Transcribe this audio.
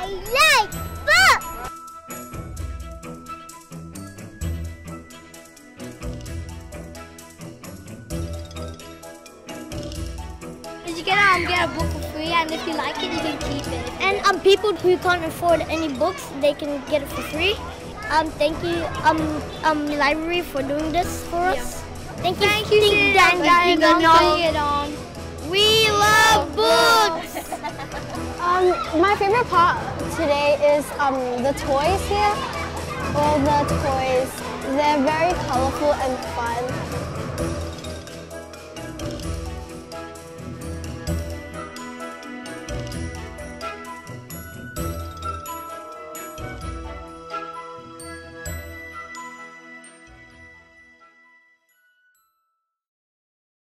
like books! You get a book for free, and if you like it, you can keep it. And people who can't afford any books, they can get it for free. Thank you, library, for doing this for us. Thank you, Dan. We love books. My favorite part today is the toys here. All the toys, they're very colorful and fun.